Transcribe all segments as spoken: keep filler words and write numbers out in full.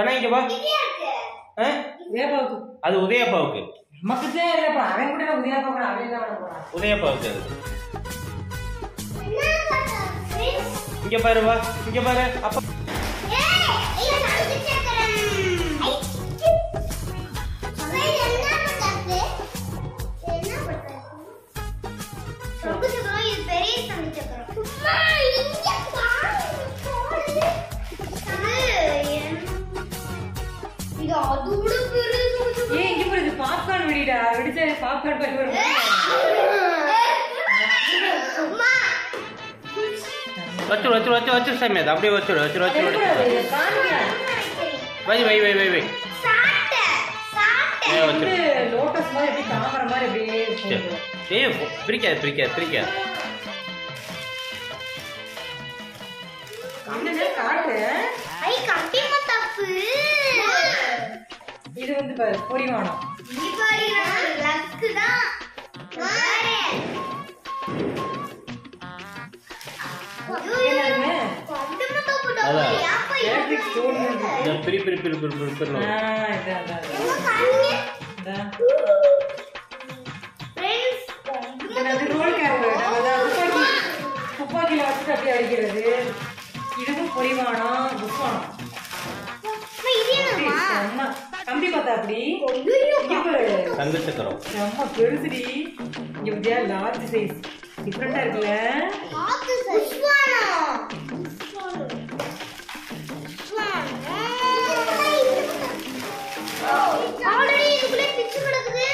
சனா இங்க வா. ஆ உதயப்பாவுக்கு. அது உதயப்பாவுக்கு. நமக்குதே இல்லப்பா. அவன் கூட உதயப்பாவுக்கு அவன் தான் வர போறான். உதயப்பாவுக்கு அது. இங்க பாரு வா. இங்க பாரு. அப்பா ஏய் இது சங்கு சக்கரம். சமையல் என்ன பண்றது? என்ன பண்றது? சங்கு சக்கரம் இது பெரிய சங்கு சக்கரம். அம்மா இங்க பாரு. இது அதோட பெரிய சங்கு சக்கரம். ஏய் இங்க பாரு இது பாப்கார்ன் வெடிடா. வெடிச்சா பாப்கார்ன் பாரு வரும். அம்மா வச்சு வச்சு வச்சு வச்சு சமையல் அப்படியே வச்சு வச்சு வச்சு வச்சு வை வை வை வை வை சாட்ட சாட்ட வச்சு லோட்டஸ் மாதிரி அப்படியே தாமரை மாதிரி அப்படியே போகுது. ஏய் பிரிக்காத பிரிக்காத பிரிக்காத என்னடா காட்டு. ஐ கண்டிப்பா தப்பு. இது வந்து பாரு பொரிவானம். தீபாவளி லக்கு தான். பாரு என்னங்க கண்டிப்பா தப்பு தான். அதான். யாப்பா எலக்ட்ரிக் ஸ்டோன். இந்த பிரி பிரி பிரி பிரி பிரி பிரி ஆ இதா இதா. என்ன காணுங்க? இதா. ஃப்ரெண்ட்ஸ் இது ரோல் கேரட். அதான் துப்பாக்கி துப்பாக்கில வச்சு அப்படியே அடிக்கிறது. இதுவும் பொரிவானம் புஷ்வானம். இது என்னமா? அம்மா கம்பி பார்த்தா அப்படி ஐயோ இங்க பாரு. சங்கு சக்கரம் அம்மா பெருசுடி. இங்க பாத்தியா லார்ஜ் சைஸ். டிஃபரெண்டா இருக்குல்ல. பாத்து புஷ்வானா ஆல்ரெடி இதுக்குள்ள பிச்சு கிடக்குது.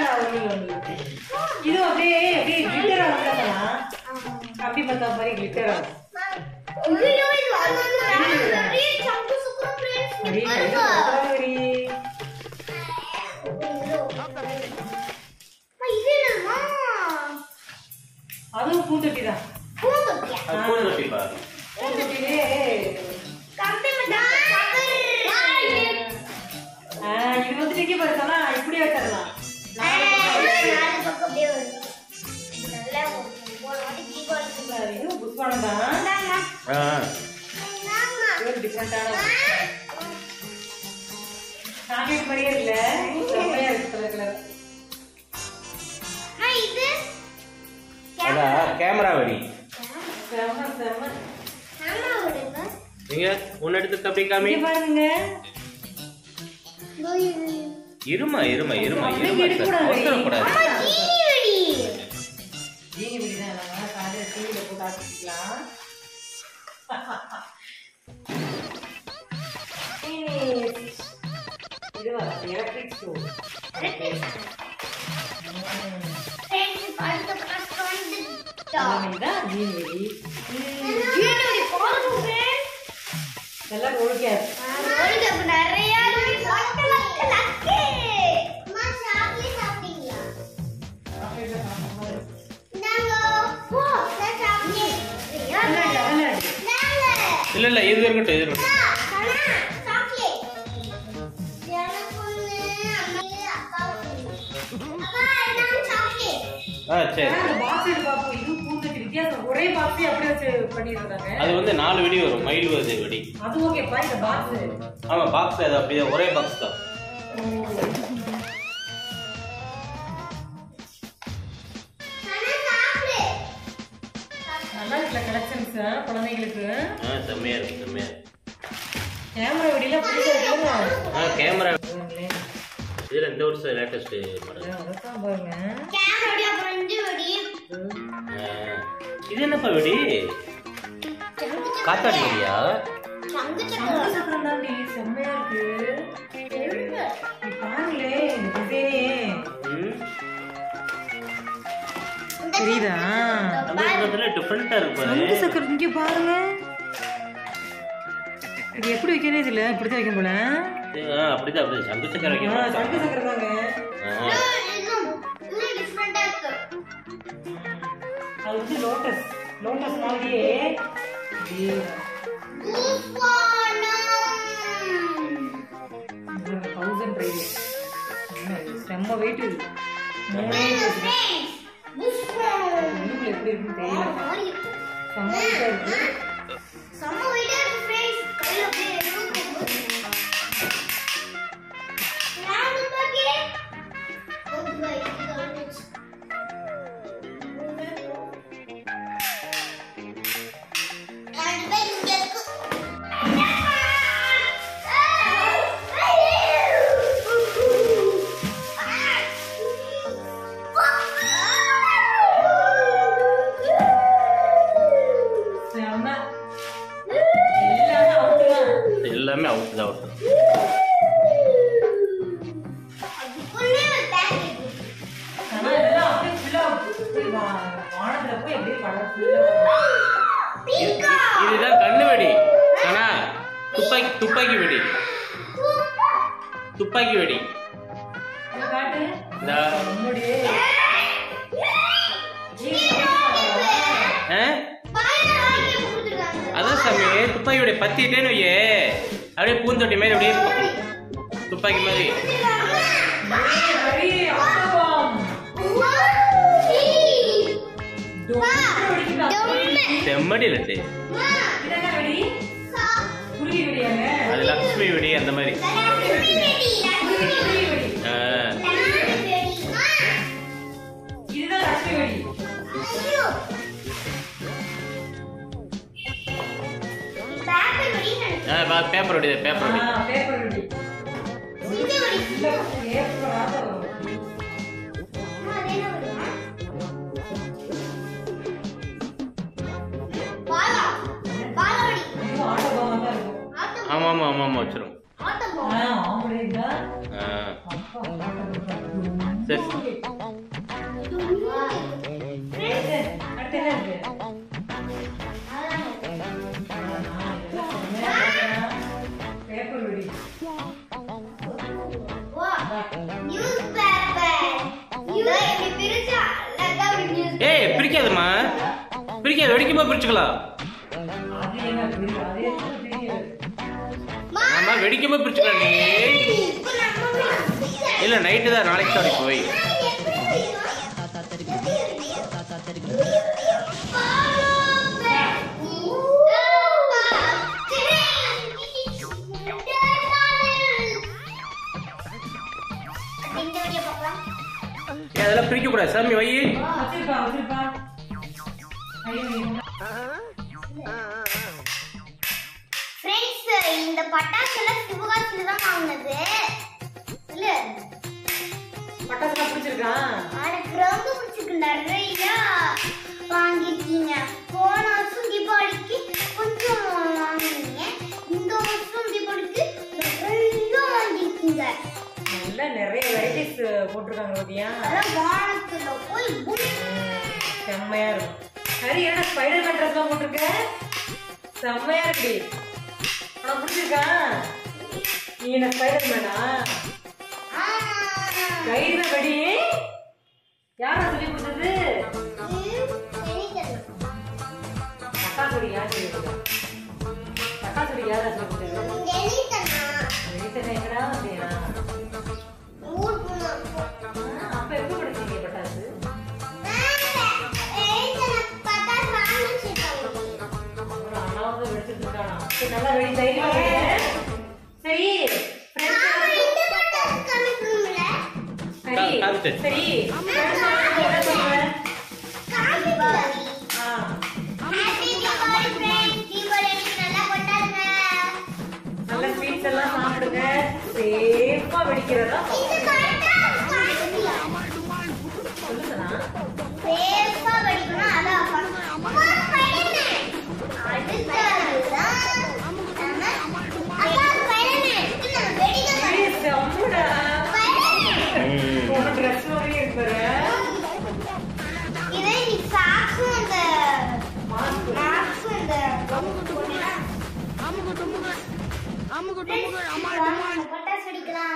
இது அப்படியே அப்படியே கிளிட்டரா வந்தாக்கலாம். கம்பி பார்த்தா மாதிரி கிளிட்டரா. ஐயோ இது வந்து நிறைய சங்கு சுக்குற ஃப்ரெண்ட்ஸ். அப்படியே கையில பத்தாதடி. இது என்னமா? அதுவும் பூந்தொட்டி தான். பூந்தொட்டியா? அது கூழ் கட்டி பாரு பூந்தொட்டிலே கம்பி மட்டா ஆ இது வந்து நிக்க பாரு சனா இப்படியே வச்சிரலாம். நாலு பக்கம் அப்படியே வரும். நல்லா போன வாட்டி தீபாவளிக்கு இது புஷ்வானம் தான். இந்தாங்க. ஆ இந்தாங்க. இது டிஃபரெண்டான சாக்லேட் மாதிரியே இல்ல. செம்மையா இருக்கு கலர் கலர். அம்மா இது அதா கேமரா வெடி செம்ம செம்ம. கேமரா விடுங்க. நீங்க ஒன்னு எடுத்து அப்படி காமி இங்க பாருங்க. இதோ இது. இருமா இருமா இருமா அப்படியே இருமா எடுக்கக்கூடாது. அவசரப்படாது அம்மா ஜீனி வெடி. ஜீனி வெடி தான் நம்ம காலையில டிவில போட்டு ஆட்டிக்கலாம். இது வர எலக்ட்ரிக் ஸ்டோவ். ஃப்ரெண்ட்ஸ் அடுத்த ஃபர்ஸ்ட் வந்துட்டா. இதுதான் ஜீனி வெடி. ஜீனி வெடி பாருங்க ஃப்ரெண்ட்ஸ். இதெல்லாம் ரோல் கேப். உங்களுக்கு அப்ப நிறைய வெடி லக்கு லக்கு லக்கு. அம்மா சாக்லேட் சாப்பிட்டீங்களா? நாங்க போ நான் சாக்லேட். அல்லாடி அல்லாடி. நாங்க இல்ல இல்ல இது இருக்கட்டும் இது இருக்கட்டும் சனா சாக்லேட். எனக்கு ஒண்ணு அம்மா அப்பாவுக்கு. அப்பா நான் சாக்லேட். ஆ சரி அந்த பாக்ஸ் எடுத்து பாப்போம். இது பூந்தொட்டி வித்தியாசம். ஒரே பாக்ஸே அப்படியே வச்சு பண்ணிருக்காங்க. அது வந்து நாலு வெடி வரும் மயில் வருது வெடி அது ஓகே பா இந்த பாக்ஸ். ஆமா பாக்ஸ் அது அப்படியே ஒரே பாக்ஸ் தான் சனா சாக்லேட். நல்லா இருக்குல்ல கலெக்ஷன்ஸ் குழந்தைங்களுக்கு. ஆ செம்மையா இருக்கு செம்மையா இருக்கு கேமரா வெடியில புதுசா இருக்குல்ல. ஆ கேமரா பாருங்களேன். இதுல இந்த வருஷம் லேட்டஸ்ட் மாடல் அதான் பாருங்க. கேமரா வெடி அப்புறம் இந்த வெடி. இது என்னப்பா வெடி காத்தாடி வெடியா சங்கு சங்கு சக்கரம். சக்கரம் தாண்டி செம்மையா இருக்கு. எங்க? நீ பாருங்களே இந்த டிசைனே ம் தெரியுதா? நம்ம இடத்துல டிஃபரெண்டா இருக்கு பாரு சங்கு சக்கரம் இங்க பாருங்க. இது எப்படி வைக்கணும் இதுல இப்படிதான் வைக்க போல. ஆ அப்படிதான் அப்படி சங்கு சக்கரம் ஆ, வைக்கணும் சங்கு சக்கரம் தாங்க. ஆ இன்னும் இன்னும் டிஃபரெண்டா இருக்கு. அது வந்து லோட்டஸ் லோட்டஸ் மாதிரியே தௌசண்ட் ரைடு செம்ம வெயிட். இது மூணே உள்ளுக்குள்ள எப்படி இருக்குன்னு தெரியல. செம்ம வெயிட்டா இருக்கு. செம்ம வெயிட்டா இருக்கு ஃப்ரெண்ட்ஸ். கையில அப்படியே எடுக்கும் போது வானத்துல போய் அப்படியே கலர் இதுதான் கண்ணு வெடி. ஆனா துப்பாக்கி துப்பாக்கி வெடி துப்பாக்கி வெடி காட்டு இந்த நம்முடைய அதான் சாமி துப்பாக்கி வெடி பத்திட்டேன்னு வையே அப்படியே பூந்தொட்டி மாதிரி அப்படியே துப்பாக்கி மாதிரி. செம்மடி லட்டு அது லக்ஷ்மி வெடி அந்த மாதிரி. பேப்பர் வெடி பேப்பர் வெடி ஆமா ஆமா ஆமா ஆமா வச்சிரும். சரி ஏய் பிரிக்காதம்மா பிரிக்காது வெடிக்கும்போது பிரிச்சுக்கலாம். ஆமா வெடிக்கும்போது பிரிச்சுக்கலாம். நீ இல்ல நைட்டு தான் நாளைக்கு தான் போய் அதெல்லாம் பிரிக்க கூடாது சாமி வை. இந்த பட்டாசுல சிவகாசில தான் வாங்கினது இல்ல. பட்டாசு பிடிச்சிருக்கா? எனக்கு ரொம்ப பிடிச்சிருக்கு. நிறைய வாங்கிருக்கீங்க. போன வருஷம் தீபாவளிக்கு கொஞ்சம் வாங்கினீங்க. இந்த வருஷம் தீபாவளிக்கு நிறைய வாங்கிருக்கீங்க. நல்லா நிறைய வெரைட்டிஸ் போட்டிருக்காங்க பாத்தியா? அதான் வானத்துல போய் செம்மையா இருக்கும். சரி என்ன ஸ்பைடர் மேன் ட்ரெஸ் எல்லாம் போட்டிருக்க? செம்மையா இருக்கு. உனக்கு பிடிச்சிருக்கா? நீ என்ன ஸ்பைடர் மேனா? கையில வெடி யாரா சொல்லி கொடுத்தது? பட்டாசு வெடி யார் சொல்லி கொடுத்தா? பட்டாசு வெடி யாரா சொல்லி கொடுத்தது? எங்கடா வந்தியா? அப்ப எப்ப படிச்சீங்க பட்டாசு? அண்ணாவது வெடிச்சிட்டு இருக்கானா? நல்லா வெடி தைரியமா வெடி. சரி சரி சரி என்ன சொல்லுவேன்? நல்ல ஸ்வீட்ஸ் எல்லாம் சாப்பிடுங்க. சேஃபா வெடிக்கிறதா சொல்லுங்கண்ணா. சேஃபா வெடிக்கணும். அதான் பட்டாசு வெடிக்கலாம்.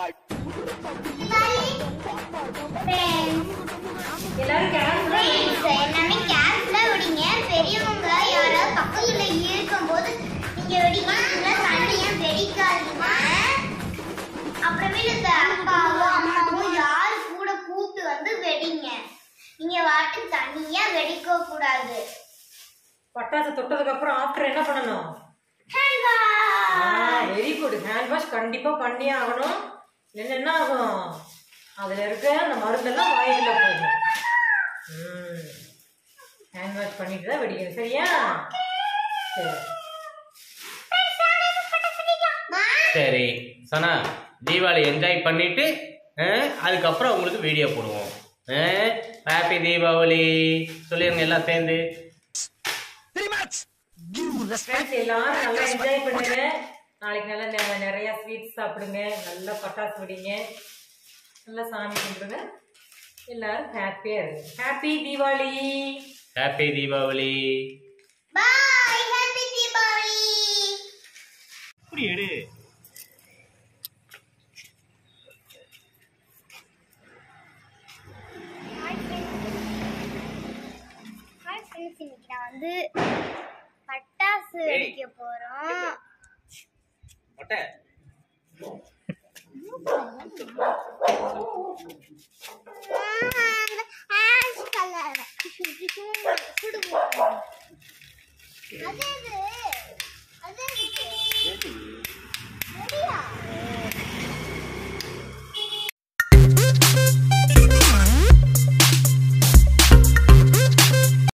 எல்லாமே கேர்ஃபுல்லா வெடிங்க. பெரியவங்க யாராவது பக்கத்துல இருக்கும் போது நீங்க வெடிங்க. தனியா வெடிக்காதீங்க. அப்புறமேல இந்த அப்பாவும் அம்மாவும் யாரு கூட கூப்பிட்டு வந்து வெடிங்க. நீங்க வாட்டு தனியா வெடிக்க கூடாது. பட்டாசு தொட்டதுக்கு அப்புறம் ஆஃப்டர் என்ன பண்ணணும்? Very good. ஹேண்ட் வாஷ் கண்டிப்பா பண்ணியே ஆகணும். இல்லைன்னா என்ன ஆகும்? அதுல இருக்க அந்த மருந்தெல்லாம் வாயில போகும். ஹேண்ட் வாஷ் பண்ணிட்டு தான் வெடிக்கணும். சரியா? சரி சனா தீபாவளி என்ஜாய் பண்ணிட்டு அதுக்கப்புறம் உங்களுக்கு வீடியோ போடுவோம். ஹாப்பி தீபாவளி சொல்லிருங்க எல்லாம் சேர்ந்து. எல்லாரும் நல்லா என்ஜாய் பண்ணுங்க. நாளைக்கு நல்லா நிறைய ஸ்வீட்ஸ் சாப்பிடுங்க. நல்லா பட்டாசு வெடிங்க. நல்லா சாமி கும்பிடுங்க. எல்லாரும் ஹாப்பியா இருக்கு. Happy Deepavali. Happy Deepavali. Bye. Happy Deepavali. இப்படி எடு. இன்னைக்கு நான் வந்து பட்டாசு வெடிக்க போறோம். மொட்டை ஆஷ் கலர் சுடுவோம். அதே அது அதே